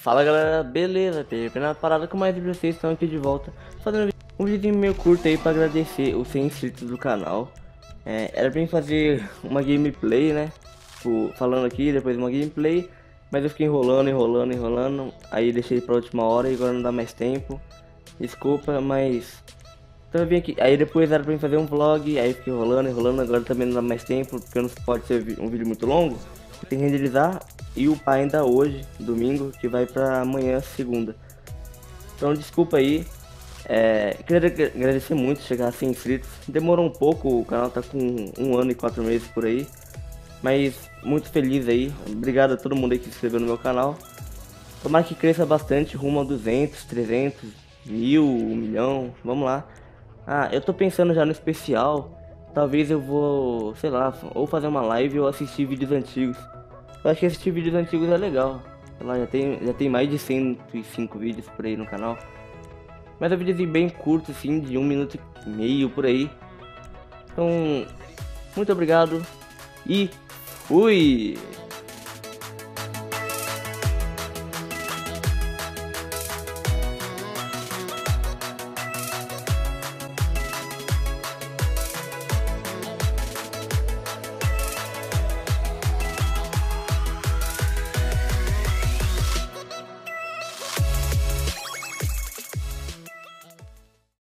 Fala galera, beleza? PVP na parada com mais de vocês, estão aqui de volta fazendo um vídeo meio curto aí pra agradecer os 100 inscritos do canal. Era pra mim fazer uma gameplay, né? Tipo, falando aqui, depois uma gameplay, mas eu fiquei enrolando, aí deixei pra última hora e agora não dá mais tempo. Desculpa, mas então eu vim aqui, aí depois era pra mim fazer um vlog, aí fiquei enrolando, agora também não dá mais tempo, porque não pode ser um vídeo muito longo. Tem que renderizar e upar ainda hoje, domingo, que vai pra amanhã, segunda. Então desculpa aí, queria agradecer muito chegar a 100 inscritos. Demorou um pouco, o canal tá com 1 ano e 4 meses por aí. Mas muito feliz aí, obrigado a todo mundo aí que se inscreveu no meu canal. Tomara que cresça bastante, rumo a 200, 300, 1000, 1 milhão, vamos lá. Ah, eu tô pensando já no especial. Talvez eu vou, sei lá, ou fazer uma live ou assistir vídeos antigos. Eu acho que assistir vídeos antigos é legal. Sei lá, já tem mais de 105 vídeos por aí no canal. Mas é vídeos bem curtos, assim, de 1 minuto e meio por aí. Então, muito obrigado e fui!